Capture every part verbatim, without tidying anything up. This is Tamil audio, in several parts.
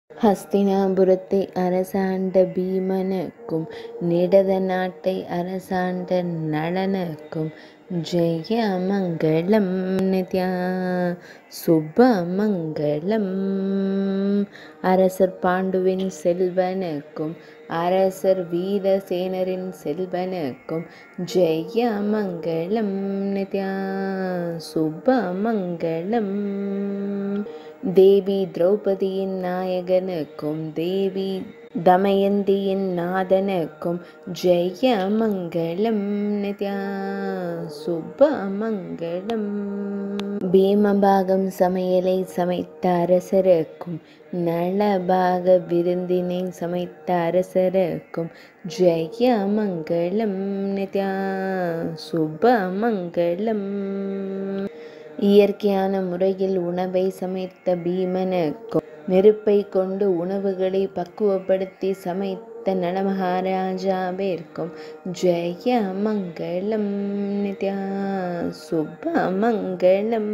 ஹஸ்தினாபுரத்தை அரசாண்ட பீமனுக்கும் நிடத நாட்டை அரசாண்ட நளனுக்கும் ஜெய மங்களம் நித்யா சுப மங்களம். அரசர் பாண்டுவின் செல்வனுக்கும் அரசர் வீரசேனரின் செல்வனுக்கும் ஜெய மங்களம் நித்யா சுப மங்களம். தேவி திரௌபதியின் நாயகனுக்கும் தேவி தமயந்தியின் நாதனுக்கும் ஜெய மங்களம் நித்யா சுப மங்களம். பீமபாகம் சமையலை சமைத்த அரசருக்கும் நளபாக விருந்தினை சமைத்த அரசருக்கும் ஜெய மங்களம் நித்யா சுப மங்களம். இயற்கையான முறையில் உணவை சமைத்த பீமனுக்கும் நெருப்பை கொண்டு உணவுகளை பக்குவப்படுத்தி சமைத்த நளமகாராஜாவிற்கும் ஜெய மங்களம் நித்யா சுப மங்களம்.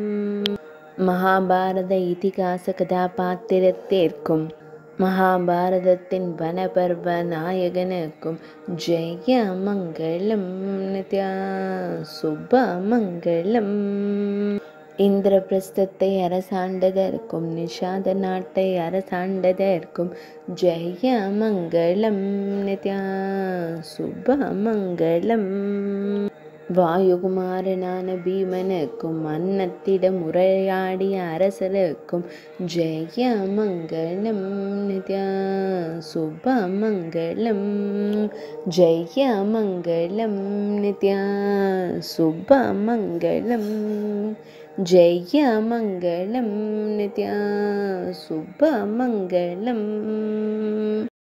மகாபாரத இதிகாச கதாபாத்திரத்திற்கும் மகாபாரதத்தின் வனபர்வ நாயகனுக்கும் ஜெய மங்களம் நித்யா சுப மங்களம். இந்திரபிரஸ்தத்தை அரசாண்டதற்கும் நிஷாத நாட்டை அரசாண்டதற்கும் ஜெய மங்களம் நித்யா சுப மங்களம். வாயுகுமாரனான பீமனுக்கும் அன்னத்திடம் உரையாடிய அரசருக்கும் ஜெய மங்களம் நித்யா சுப மங்களம். ஜெய மங்களம் நித்யா சுப மங்களம். ஜெய மங்களம் நித்யா சுப மங்களம்.